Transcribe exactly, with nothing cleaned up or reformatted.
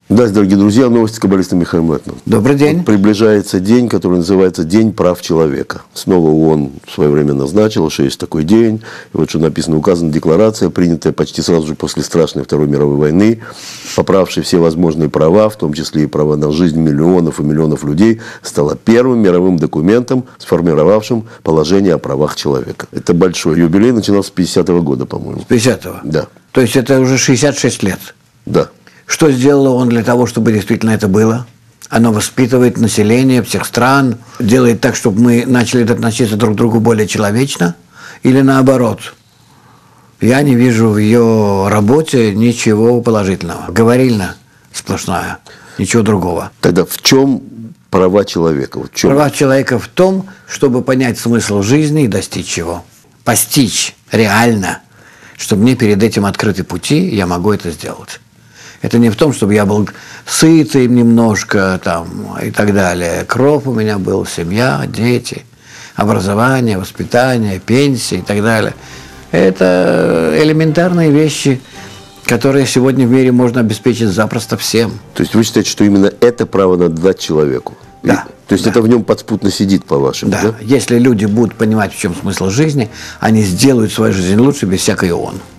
Да, дорогие друзья, новости каббалиста Михаила Мэтна. Добрый день. Вот приближается день, который называется День прав человека. Снова ООН в свое время назначил, что есть такой день. И вот что написано, указана декларация, принятая почти сразу же после страшной Второй мировой войны, поправшая все возможные права, в том числе и права на жизнь миллионов и миллионов людей, стала первым мировым документом, сформировавшим положение о правах человека. Это большой юбилей, начинался с пятидесятого года, по-моему. С пятидесятого? Да. То есть это уже шестьдесят шесть лет? Да. Что сделал он для того, чтобы действительно это было? Оно воспитывает население всех стран, делает так, чтобы мы начали относиться друг к другу более человечно? Или наоборот? Я не вижу в ее работе ничего положительного. Говорильно сплошная, ничего другого. Тогда в чем права человека? Вот в чем? Права человека в том, чтобы понять смысл жизни и достичь его. Постичь реально, чтобы мне перед этим открыты пути, я могу это сделать. Это не в том, чтобы я был сытый немножко там, и так далее. Кров у меня был, семья, дети, образование, воспитание, пенсия и так далее. Это элементарные вещи, которые сегодня в мире можно обеспечить запросто всем. То есть вы считаете, что именно это право надо дать человеку? Да. И, то есть да. это в нем подспутно сидит, по-вашему? Да. Да. Если люди будут понимать, в чем смысл жизни, они сделают свою жизнь лучше без всякой ООН.